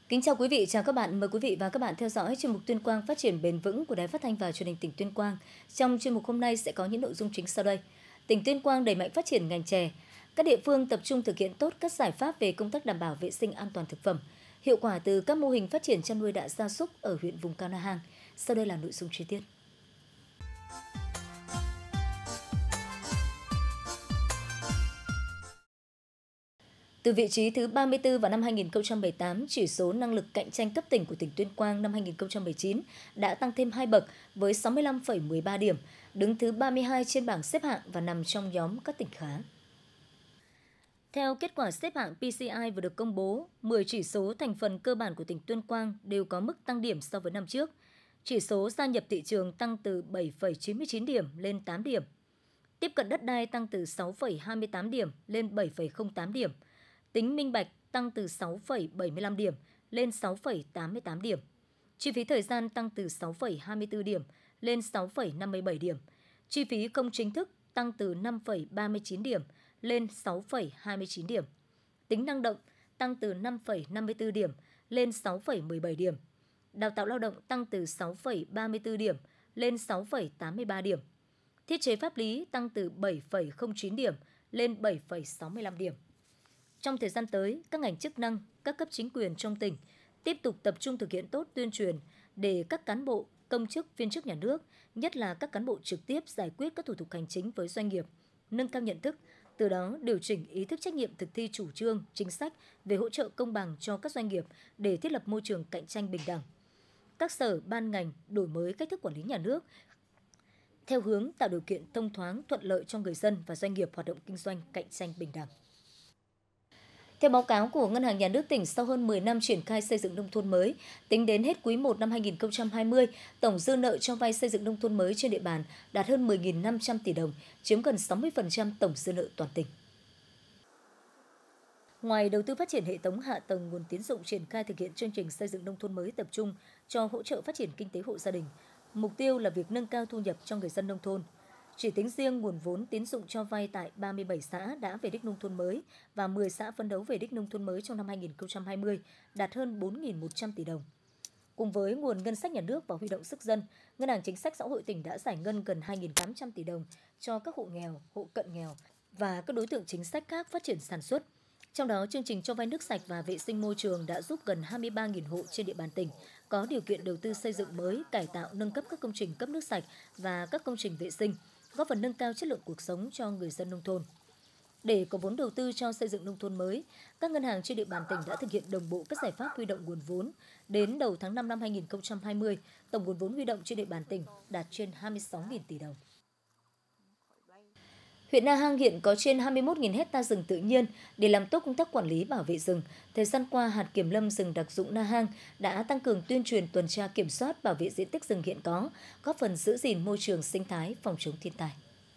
Kính chào quý vị, chào các bạn. Mời quý vị và các bạn theo dõi chuyên mục Tuyên quang phát triển bền vững của Đài Phát thanh và Truyền hình tỉnh Tuyên Quang. Trong chuyên mục hôm nay sẽ có những nội dung chính sau đây. Tỉnh Tuyên Quang đẩy mạnh phát triển ngành chè. Các địa phương tập trung thực hiện tốt các giải pháp về công tác đảm bảo vệ sinh an toàn thực phẩm, hiệu quả từ các mô hình phát triển chăn nuôi đại gia súc ở huyện vùng cao Na Hàng. Sau đây là nội dung chi tiết. Từ vị trí thứ 34 vào năm 2018, chỉ số năng lực cạnh tranh cấp tỉnh của tỉnh Tuyên Quang năm 2019 đã tăng thêm 2 bậc với 65,13 điểm, đứng thứ 32 trên bảng xếp hạng và nằm trong nhóm các tỉnh khá. Theo kết quả xếp hạng PCI vừa được công bố, 10 chỉ số thành phần cơ bản của tỉnh Tuyên Quang đều có mức tăng điểm so với năm trước. Chỉ số gia nhập thị trường tăng từ 7,99 điểm lên 8 điểm. Tiếp cận đất đai tăng từ 6,28 điểm lên 7,08 điểm. Tính minh bạch tăng từ 6,75 điểm lên 6,88 điểm. Chi phí thời gian tăng từ 6,24 điểm lên 6,57 điểm. Chi phí không chính thức tăng từ 5,39 điểm lên 6,29 điểm. Tính năng động tăng từ 5,54 điểm lên 6,17 điểm. Đào tạo lao động tăng từ 6,34 điểm lên 6,83 điểm. Thiết chế pháp lý tăng từ 7,09 điểm lên 7,65 điểm. Trong thời gian tới, các ngành chức năng, các cấp chính quyền trong tỉnh tiếp tục tập trung thực hiện tốt tuyên truyền để các cán bộ, công chức, viên chức nhà nước, nhất là các cán bộ trực tiếp giải quyết các thủ tục hành chính với doanh nghiệp, nâng cao nhận thức, từ đó điều chỉnh ý thức trách nhiệm thực thi chủ trương, chính sách về hỗ trợ công bằng cho các doanh nghiệp để thiết lập môi trường cạnh tranh bình đẳng. Các sở, ban ngành đổi mới cách thức quản lý nhà nước theo hướng tạo điều kiện thông thoáng, thuận lợi cho người dân và doanh nghiệp hoạt động kinh doanh cạnh tranh bình đẳng. Theo báo cáo của Ngân hàng Nhà nước tỉnh, sau hơn 10 năm triển khai xây dựng nông thôn mới, tính đến hết quý 1 năm 2020, tổng dư nợ cho vay xây dựng nông thôn mới trên địa bàn đạt hơn 10.500 tỷ đồng, chiếm gần 60% tổng dư nợ toàn tỉnh. Ngoài đầu tư phát triển hệ thống hạ tầng, nguồn tín dụng triển khai thực hiện chương trình xây dựng nông thôn mới tập trung cho hỗ trợ phát triển kinh tế hộ gia đình. Mục tiêu là việc nâng cao thu nhập cho người dân nông thôn. Chỉ tính riêng nguồn vốn tín dụng cho vay tại 37 xã đã về đích nông thôn mới và 10 xã phấn đấu về đích nông thôn mới trong năm 2020 đạt hơn 4.100 tỷ đồng. Cùng với nguồn ngân sách nhà nước và huy động sức dân, Ngân hàng Chính sách Xã hội tỉnh đã giải ngân gần 2.800 tỷ đồng cho các hộ nghèo, hộ cận nghèo và các đối tượng chính sách khác phát triển sản xuất. Trong đó, chương trình cho vay nước sạch và vệ sinh môi trường đã giúp gần 23.000 hộ trên địa bàn tỉnh có điều kiện đầu tư xây dựng mới, cải tạo, nâng cấp các công trình cấp nước sạch và các công trình vệ sinh, góp phần nâng cao chất lượng cuộc sống cho người dân nông thôn. Để có vốn đầu tư cho xây dựng nông thôn mới, các ngân hàng trên địa bàn tỉnh đã thực hiện đồng bộ các giải pháp huy động nguồn vốn. Đến đầu tháng 5 năm 2020, tổng nguồn vốn huy động trên địa bàn tỉnh đạt trên 26.000 tỷ đồng. Huyện Na Hàng hiện có trên 21.000 hecta rừng tự nhiên. Để làm tốt công tác quản lý bảo vệ rừng, thời gian qua, Hạt Kiểm lâm rừng đặc dụng Na Hàng đã tăng cường tuyên truyền tuần tra kiểm soát bảo vệ diện tích rừng hiện có, góp phần giữ gìn môi trường sinh thái, phòng chống thiên tai.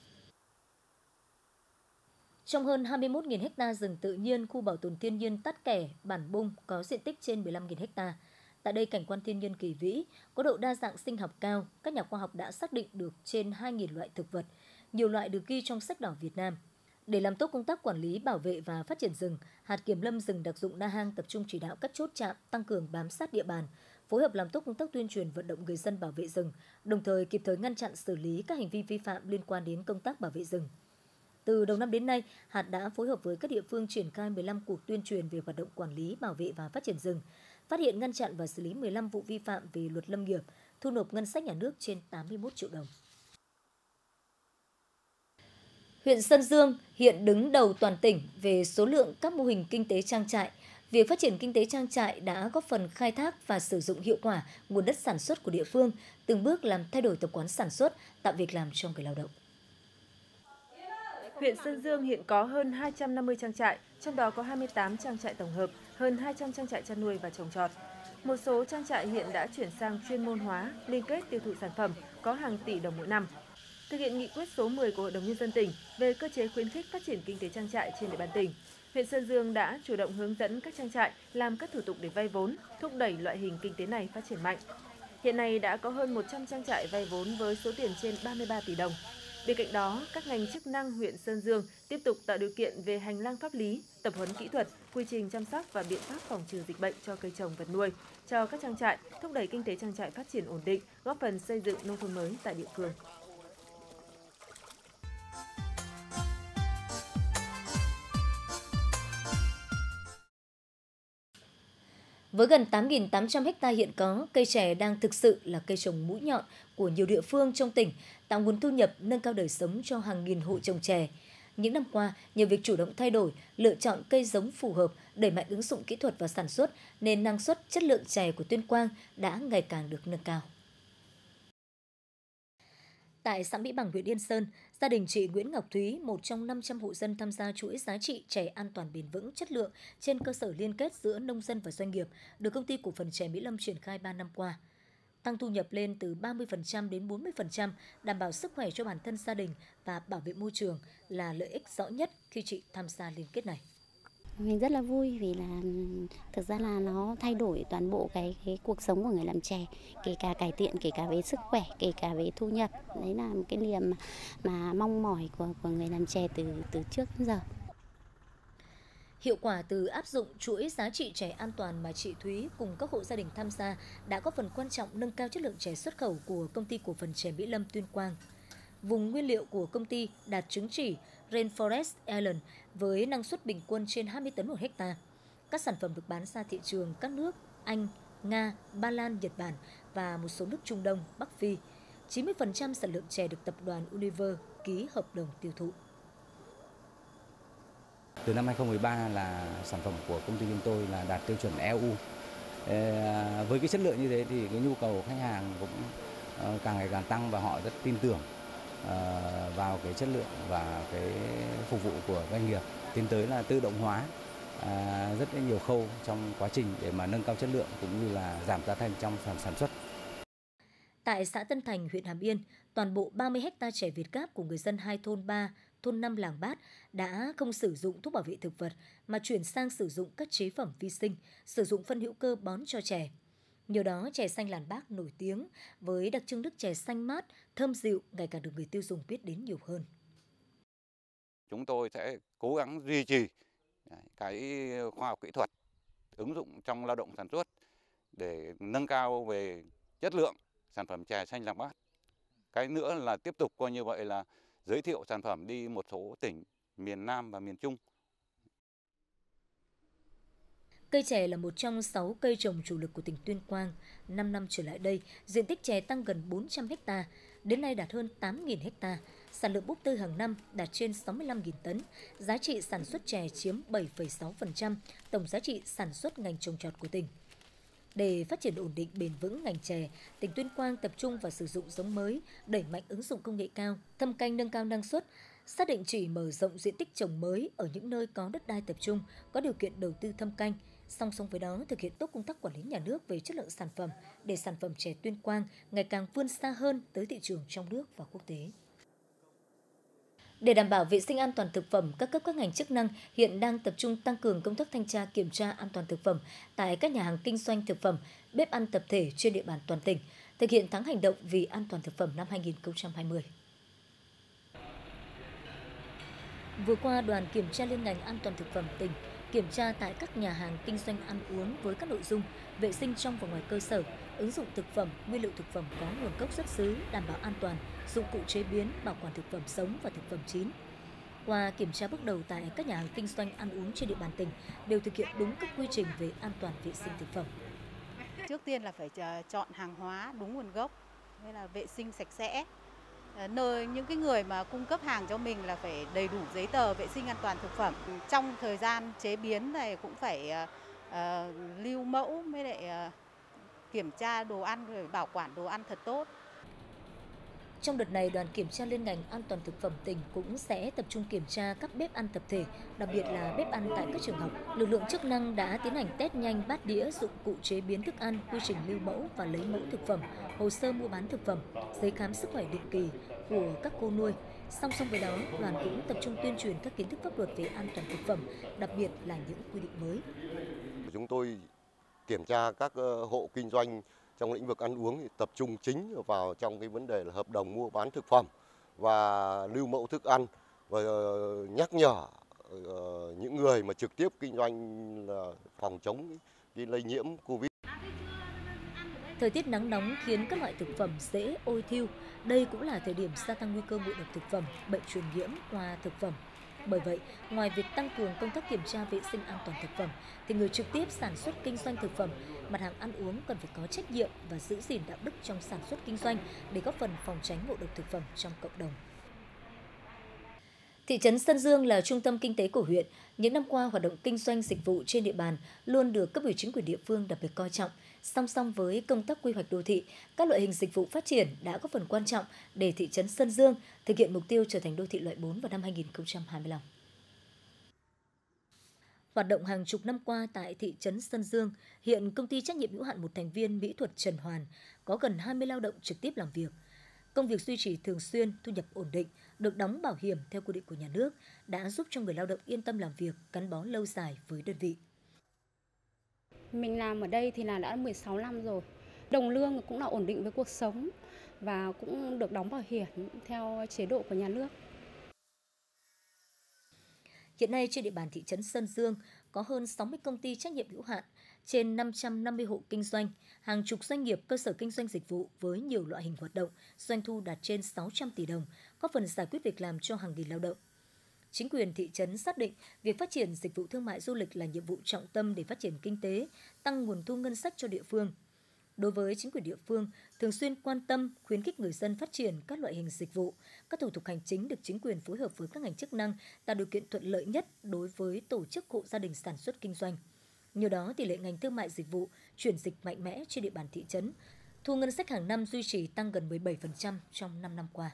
Trong hơn 21.000 hecta rừng tự nhiên, khu bảo tồn thiên nhiên Tát Kẻ, Bản Bung có diện tích trên 15.000 hecta. Tại đây, cảnh quan thiên nhiên kỳ vĩ, có độ đa dạng sinh học cao, các nhà khoa học đã xác định được trên 2.000 loại thực vật, nhiều loại được ghi trong sách đỏ Việt Nam. Để làm tốt công tác quản lý, bảo vệ và phát triển rừng, Hạt Kiểm lâm rừng đặc dụng Na Hàng tập trung chỉ đạo các chốt chạm tăng cường bám sát địa bàn, phối hợp làm tốt công tác tuyên truyền vận động người dân bảo vệ rừng, đồng thời kịp thời ngăn chặn xử lý các hành vi vi phạm liên quan đến công tác bảo vệ rừng. Từ đầu năm đến nay, Hạt đã phối hợp với các địa phương triển khai 15 cuộc tuyên truyền về hoạt động quản lý, bảo vệ và phát triển rừng, phát hiện ngăn chặn và xử lý 15 vụ vi phạm về luật lâm nghiệp, thu nộp ngân sách nhà nước trên 81 triệu đồng. Huyện Sơn Dương hiện đứng đầu toàn tỉnh về số lượng các mô hình kinh tế trang trại. Việc phát triển kinh tế trang trại đã góp phần khai thác và sử dụng hiệu quả nguồn đất sản xuất của địa phương, từng bước làm thay đổi tập quán sản xuất, tạo việc làm cho người lao động. Huyện Sơn Dương hiện có hơn 250 trang trại, trong đó có 28 trang trại tổng hợp, hơn 200 trang trại chăn nuôi và trồng trọt. Một số trang trại hiện đã chuyển sang chuyên môn hóa, liên kết tiêu thụ sản phẩm, có hàng tỷ đồng mỗi năm. Thực hiện nghị quyết số 10 của Hội đồng Nhân dân tỉnh về cơ chế khuyến khích phát triển kinh tế trang trại trên địa bàn tỉnh, huyện Sơn Dương đã chủ động hướng dẫn các trang trại làm các thủ tục để vay vốn, thúc đẩy loại hình kinh tế này phát triển mạnh. Hiện nay đã có hơn 100 trang trại vay vốn với số tiền trên 33 tỷ đồng. Bên cạnh đó, các ngành chức năng huyện Sơn Dương tiếp tục tạo điều kiện về hành lang pháp lý, tập huấn kỹ thuật, quy trình chăm sóc và biện pháp phòng trừ dịch bệnh cho cây trồng vật nuôi, cho các trang trại, thúc đẩy kinh tế trang trại phát triển ổn định, góp phần xây dựng nông thôn mới tại địa phương. Với gần 8.800 ha hiện có, cây chè đang thực sự là cây trồng mũi nhọn của nhiều địa phương trong tỉnh, tạo nguồn thu nhập, nâng cao đời sống cho hàng nghìn hộ trồng chè. Những năm qua, nhờ việc chủ động thay đổi, lựa chọn cây giống phù hợp, đẩy mạnh ứng dụng kỹ thuật và sản xuất, nên năng suất, chất lượng chè của Tuyên Quang đã ngày càng được nâng cao. Tại xã Mỹ Bằng, huyện Yên Sơn, gia đình chị Nguyễn Ngọc Thúy, một trong 500 hộ dân tham gia chuỗi giá trị chè an toàn bền vững chất lượng trên cơ sở liên kết giữa nông dân và doanh nghiệp, được công ty cổ phần chè Mỹ Lâm triển khai 3 năm qua. Tăng thu nhập lên từ 30% đến 40%, đảm bảo sức khỏe cho bản thân gia đình và bảo vệ môi trường là lợi ích rõ nhất khi chị tham gia liên kết này. Mình rất là vui vì là thực ra là nó thay đổi toàn bộ cái cuộc sống của người làm chè, kể cả cải thiện, kể cả về sức khỏe, kể cả về thu nhập. Đấy là một cái niềm mà mong mỏi của người làm chè từ trước đến giờ. Hiệu quả từ áp dụng chuỗi giá trị chè an toàn mà chị Thúy cùng các hộ gia đình tham gia đã góp phần quan trọng nâng cao chất lượng chè xuất khẩu của công ty cổ phần chè Mỹ Lâm Tuyên Quang. Vùng nguyên liệu của công ty đạt chứng chỉ Rainforest Island với năng suất bình quân trên 20 tấn một hectare. Các sản phẩm được bán ra thị trường các nước Anh, Nga, Ba Lan, Nhật Bản và một số nước Trung Đông, Bắc Phi. 90% sản lượng chè được tập đoàn Unilever ký hợp đồng tiêu thụ. Từ năm 2013 là sản phẩm của công ty chúng tôi là đạt tiêu chuẩn EU. Với cái chất lượng như thế thì cái nhu cầu khách hàng cũng càng ngày càng tăng và họ rất tin tưởng vào cái chất lượng và cái phục vụ của doanh nghiệp. Tiến tới là tự động hóa rất là nhiều khâu trong quá trình để mà nâng cao chất lượng cũng như là giảm giá thành trong sản xuất. Tại xã Tân Thành, huyện Hàm Yên, toàn bộ 30 ha chè Việt Gáp của người dân hai thôn 3, thôn 5 làng Bát đã không sử dụng thuốc bảo vệ thực vật mà chuyển sang sử dụng các chế phẩm vi sinh, sử dụng phân hữu cơ bón cho chè. Nhờ đó, chè xanh làng Bác nổi tiếng với đặc trưng nước chè xanh mát, thơm dịu ngày càng được người tiêu dùng biết đến nhiều hơn. Chúng tôi sẽ cố gắng duy trì cái khoa học kỹ thuật ứng dụng trong lao động sản xuất để nâng cao về chất lượng sản phẩm chè xanh làng Bát. Cái nữa là tiếp tục coi như vậy là giới thiệu sản phẩm đi một số tỉnh miền Nam và miền Trung. Cây chè là một trong 6 cây trồng chủ lực của tỉnh Tuyên Quang. 5 năm trở lại đây, diện tích chè tăng gần 400 ha, đến nay đạt hơn 8.000 ha. Sản lượng búp tươi hàng năm đạt trên 65.000 tấn. Giá trị sản xuất chè chiếm 7,6% tổng giá trị sản xuất ngành trồng trọt của tỉnh. Để phát triển ổn định bền vững ngành chè, tỉnh Tuyên Quang tập trung vào sử dụng giống mới, đẩy mạnh ứng dụng công nghệ cao, thâm canh nâng cao năng suất, xác định chỉ mở rộng diện tích trồng mới ở những nơi có đất đai tập trung, có điều kiện đầu tư thâm canh. Song song với đó, thực hiện tốt công tác quản lý nhà nước về chất lượng sản phẩm để sản phẩm chè Tuyên Quang ngày càng vươn xa hơn tới thị trường trong nước và quốc tế. Để đảm bảo vệ sinh an toàn thực phẩm, các cấp các ngành chức năng hiện đang tập trung tăng cường công tác thanh tra kiểm tra an toàn thực phẩm tại các nhà hàng kinh doanh thực phẩm, bếp ăn tập thể trên địa bàn toàn tỉnh, thực hiện tháng hành động vì an toàn thực phẩm năm 2020. Vừa qua, đoàn kiểm tra liên ngành an toàn thực phẩm tỉnh kiểm tra tại các nhà hàng kinh doanh ăn uống với các nội dung vệ sinh trong và ngoài cơ sở, ứng dụng thực phẩm, nguyên liệu thực phẩm có nguồn gốc xuất xứ, đảm bảo an toàn, dụng cụ chế biến, bảo quản thực phẩm sống và thực phẩm chín. Qua kiểm tra bước đầu tại các nhà hàng kinh doanh ăn uống trên địa bàn tỉnh đều thực hiện đúng các quy trình về an toàn vệ sinh thực phẩm. Trước tiên là phải chọn hàng hóa đúng nguồn gốc, nên là vệ sinh sạch sẽ. Nơi những cái người mà cung cấp hàng cho mình là phải đầy đủ giấy tờ vệ sinh an toàn thực phẩm. Trong thời gian chế biến này cũng phải lưu mẫu với lại kiểm tra đồ ăn rồi bảo quản đồ ăn thật tốt. Trong đợt này, đoàn kiểm tra liên ngành an toàn thực phẩm tỉnh cũng sẽ tập trung kiểm tra các bếp ăn tập thể, đặc biệt là bếp ăn tại các trường học. Lực lượng chức năng đã tiến hành test nhanh bát đĩa, dụng cụ chế biến thức ăn, quy trình lưu mẫu và lấy mẫu thực phẩm, hồ sơ mua bán thực phẩm, giấy khám sức khỏe định kỳ của các cô nuôi. Song song với đó, đoàn cũng tập trung tuyên truyền các kiến thức pháp luật về an toàn thực phẩm, đặc biệt là những quy định mới. Chúng tôi kiểm tra các hộ kinh doanh trong lĩnh vực ăn uống thì tập trung chính vào trong cái vấn đề là hợp đồng mua bán thực phẩm và lưu mẫu thức ăn và nhắc nhở những người mà trực tiếp kinh doanh là phòng chống cái lây nhiễm Covid. Thời tiết nắng nóng khiến các loại thực phẩm dễ ôi thiêu. Đây cũng là thời điểm gia tăng nguy cơ ngộ độc thực phẩm, bệnh truyền nhiễm qua thực phẩm. Bởi vậy, ngoài việc tăng cường công tác kiểm tra vệ sinh an toàn thực phẩm, thì người trực tiếp sản xuất kinh doanh thực phẩm, mặt hàng ăn uống cần phải có trách nhiệm và giữ gìn đạo đức trong sản xuất kinh doanh để góp phần phòng tránh ngộ độc thực phẩm trong cộng đồng. Thị trấn Sơn Dương là trung tâm kinh tế của huyện. Những năm qua, hoạt động kinh doanh dịch vụ trên địa bàn luôn được cấp ủy chính quyền địa phương đặc biệt coi trọng. Song song với công tác quy hoạch đô thị, các loại hình dịch vụ phát triển đã góp phần quan trọng để thị trấn Sơn Dương thực hiện mục tiêu trở thành đô thị loại 4 vào năm 2025. Hoạt động hàng chục năm qua tại thị trấn Sơn Dương, hiện công ty trách nhiệm hữu hạn một thành viên mỹ thuật Trần Hoàn có gần 20 lao động trực tiếp làm việc. Công việc duy trì thường xuyên, thu nhập ổn định, được đóng bảo hiểm theo quy định của nhà nước đã giúp cho người lao động yên tâm làm việc, gắn bó lâu dài với đơn vị. Mình làm ở đây thì đã 16 năm rồi. Đồng lương cũng là ổn định với cuộc sống và cũng được đóng bảo hiểm theo chế độ của nhà nước. Hiện nay trên địa bàn thị trấn Sơn Dương có hơn 60 công ty trách nhiệm hữu hạn, trên 550 hộ kinh doanh, hàng chục doanh nghiệp cơ sở kinh doanh dịch vụ với nhiều loại hình hoạt động, doanh thu đạt trên 600 tỷ đồng, góp phần giải quyết việc làm cho hàng nghìn lao động. Chính quyền thị trấn xác định việc phát triển dịch vụ thương mại du lịch là nhiệm vụ trọng tâm để phát triển kinh tế, tăng nguồn thu ngân sách cho địa phương. Đối với chính quyền địa phương, thường xuyên quan tâm, khuyến khích người dân phát triển các loại hình dịch vụ, các thủ tục hành chính được chính quyền phối hợp với các ngành chức năng tạo điều kiện thuận lợi nhất đối với tổ chức hộ gia đình sản xuất kinh doanh. Nhờ đó, tỷ lệ ngành thương mại dịch vụ chuyển dịch mạnh mẽ trên địa bàn thị trấn. Thu ngân sách hàng năm duy trì tăng gần 17% trong 5 năm qua.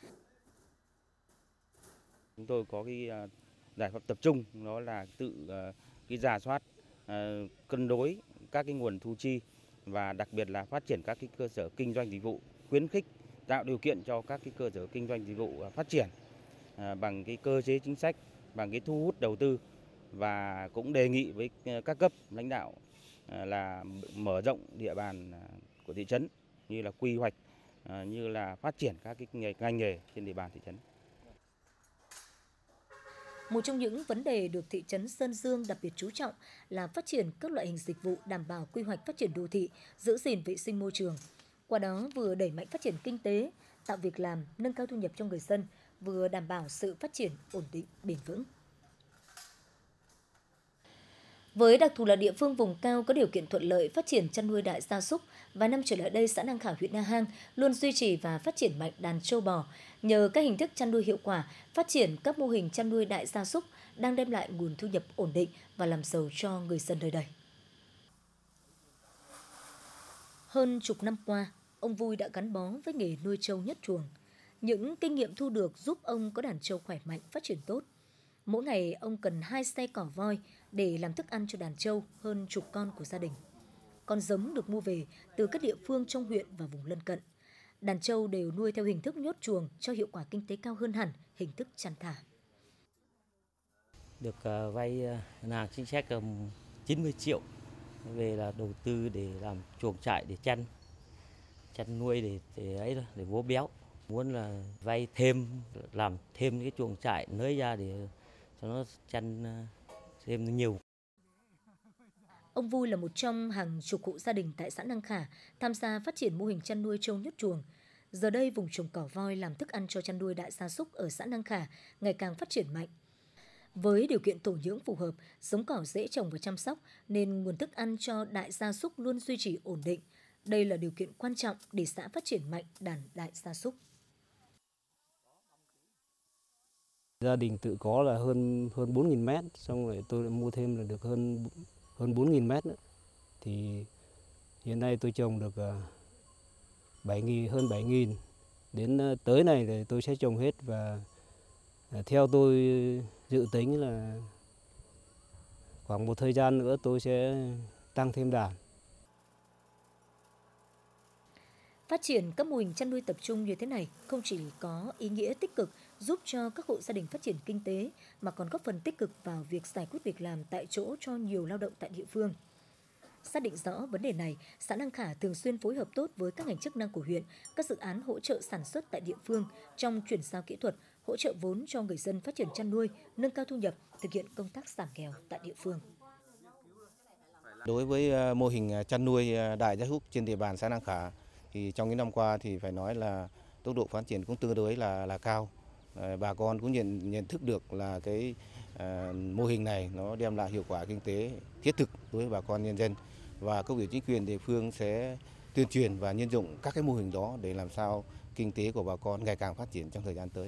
Chúng tôi có cái giải pháp tập trung, đó là tự cái rà soát, cân đối các cái nguồn thu chi và đặc biệt là phát triển các cái cơ sở kinh doanh dịch vụ, khuyến khích tạo điều kiện cho các cái cơ sở kinh doanh dịch vụ phát triển bằng cái cơ chế chính sách, bằng cái thu hút đầu tư, và cũng đề nghị với các cấp lãnh đạo là mở rộng địa bàn của thị trấn, như là quy hoạch, như là phát triển các cái ngành nghề trên địa bàn thị trấn. Một trong những vấn đề được thị trấn Sơn Dương đặc biệt chú trọng là phát triển các loại hình dịch vụ đảm bảo quy hoạch phát triển đô thị, giữ gìn vệ sinh môi trường. Qua đó vừa đẩy mạnh phát triển kinh tế, tạo việc làm, nâng cao thu nhập cho người dân, vừa đảm bảo sự phát triển ổn định, bền vững. Với đặc thù là địa phương vùng cao có điều kiện thuận lợi phát triển chăn nuôi đại gia súc, vài năm trở lại đây xã Năng Khả, huyện Na Hang luôn duy trì và phát triển mạnh đàn trâu bò. Nhờ các hình thức chăn nuôi hiệu quả, phát triển các mô hình chăn nuôi đại gia súc đang đem lại nguồn thu nhập ổn định và làm giàu cho người dân nơi đây. Hơn chục năm qua, ông Vui đã gắn bó với nghề nuôi trâu nhất chuồng. Những kinh nghiệm thu được giúp ông có đàn trâu khỏe mạnh, phát triển tốt. Mỗi ngày ông cần 2 xe cỏ voi để làm thức ăn cho đàn trâu hơn chục con của gia đình. Con giống được mua về từ các địa phương trong huyện và vùng lân cận. Đàn trâu đều nuôi theo hình thức nhốt chuồng cho hiệu quả kinh tế cao hơn hẳn hình thức chăn thả. Được vay ngân hàng chính sách 90 triệu về là đầu tư để làm chuồng trại để chăn nuôi để vỗ béo. Muốn là vay thêm, làm thêm cái chuồng trại nới ra để cho nó chăn thêm nhiều. Ông Vui là một trong hàng chục hộ gia đình tại xã Năng Khả tham gia phát triển mô hình chăn nuôi trâu nhốt chuồng. Giờ đây, vùng trồng cỏ voi làm thức ăn cho chăn nuôi đại gia súc ở xã Năng Khả ngày càng phát triển mạnh. Với điều kiện thổ nhưỡng phù hợp, giống cỏ dễ trồng và chăm sóc nên nguồn thức ăn cho đại gia súc luôn duy trì ổn định. Đây là điều kiện quan trọng để xã phát triển mạnh đàn đại gia súc. Gia đình tự có là hơn 4.000 mét, xong rồi tôi lại mua thêm là được hơn 4.000 mét nữa. Thì hiện nay tôi trồng được hơn 7.000. Đến tới này thì tôi sẽ trồng hết, và theo tôi dự tính là khoảng một thời gian nữa tôi sẽ tăng thêm đàn. Phát triển các mô hình chăn nuôi tập trung như thế này không chỉ có ý nghĩa tích cực giúp cho các hộ gia đình phát triển kinh tế, mà còn góp phần tích cực vào việc giải quyết việc làm tại chỗ cho nhiều lao động tại địa phương. Xác định rõ vấn đề này, xã Năng Khả thường xuyên phối hợp tốt với các ngành chức năng của huyện, các dự án hỗ trợ sản xuất tại địa phương trong chuyển giao kỹ thuật, hỗ trợ vốn cho người dân phát triển chăn nuôi, nâng cao thu nhập, thực hiện công tác giảm nghèo tại địa phương. Đối với mô hình chăn nuôi đại gia súc trên địa bàn xã Năng Khả thì trong những năm qua thì phải nói là tốc độ phát triển cũng tương đối là cao. Bà con cũng nhận thức được là cái mô hình này nó đem lại hiệu quả kinh tế thiết thực đối với bà con nhân dân, và cấp ủy chính quyền địa phương sẽ tuyên truyền và nhân rộng các cái mô hình đó để làm sao kinh tế của bà con ngày càng phát triển trong thời gian tới.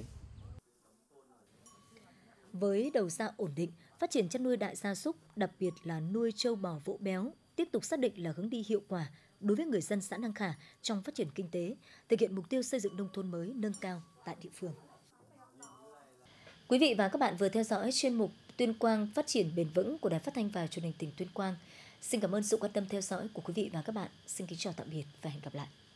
Với đầu ra ổn định, phát triển chăn nuôi đại gia súc, đặc biệt là nuôi trâu bò vỗ béo, tiếp tục xác định là hướng đi hiệu quả đối với người dân xã Năng Khả trong phát triển kinh tế, thực hiện mục tiêu xây dựng nông thôn mới nâng cao tại địa phương. Quý vị và các bạn vừa theo dõi chuyên mục Tuyên Quang phát triển bền vững của Đài Phát thanh và Truyền hình tỉnh Tuyên Quang. Xin cảm ơn sự quan tâm theo dõi của quý vị và các bạn. Xin kính chào tạm biệt và hẹn gặp lại.